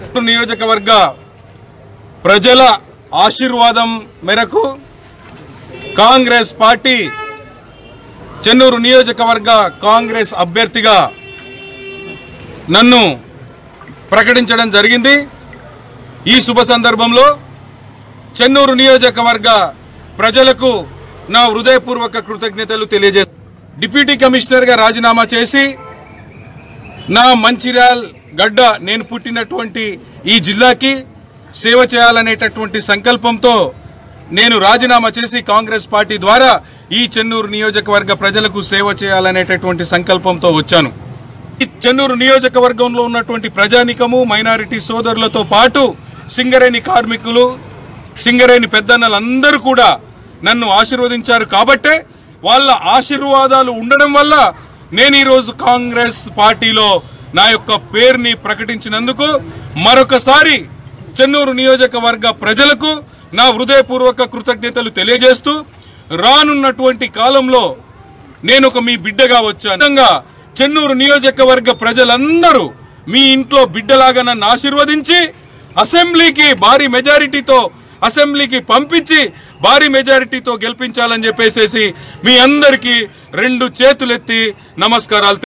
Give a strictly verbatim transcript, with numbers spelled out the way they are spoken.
నియోజకవర్గ ప్రజల ఆశీర్వాదం మేరకు కాంగ్రెస్ పార్టీ చెన్నూరు నియోజకవర్గ కాంగ్రెస్ అభ్యర్థిగా నన్ను ప్రకటించడం జరిగింది। ఈ శుభ సందర్భంలో చెన్నూరు నియోజకవర్గ ప్రజలకు నా హృదయపూర్వక కృతజ్ఞతలు తెలియజేస్తున్నాను। డిప్యూటీ కమిషనర్గా రాజీనామా చేసి నా మంచిర్యాల్ గడ్డ నేను పుట్టినటువంటి ఈ జిల్లాకి సేవ చేయాలనేటటువంటి సంకల్పంతో నేను రాజీనామా చేసి కాంగ్రెస్ పార్టీ ద్వారా ఈ చెన్నూరు నియోజకవర్గ ప్రజలకు సేవ చేయాలనేటటువంటి సంకల్పంతో వచ్చాను। ఈ చెన్నూరు నియోజకవర్గంలో ఉన్నటువంటి ప్రజానికము మైనారిటీ సోదరులతో పాటు సింగరేణి కార్మికులు సింగరేణి పెద్దన్నలందరూ కూడా నన్ను ఆశీర్వదించారు కాబట్టే వాళ్ళ ఆశీర్వాదాలు ఉండడం వల్ల నేను ఈరోజు కాంగ్రెస్ పార్టీలో నా యొక్క పేరుని ప్రకటించినందుకు మరొకసారి చెన్నూరు నియోజకవర్గ ప్రజలకు నా హృదయపూర్వక కృతజ్ఞతలు తెలియజేస్తూ రానున్నటువంటి కాలంలో నేను ఒక మీ బిడ్డగా వచ్చాను। చెన్నూరు నియోజకవర్గ ప్రజలందరూ మీ ఇంట్లో బిడ్డలాగా నన్ను ఆశీర్వదించి అసెంబ్లీకి భారీ మెజారిటీతో అసెంబ్లీకి పంపించి భారీ మెజారిటీతో గెలిపించాలని చెప్పేసి మీ అందరికీ రెండు చేతులెత్తి నమస్కారాలు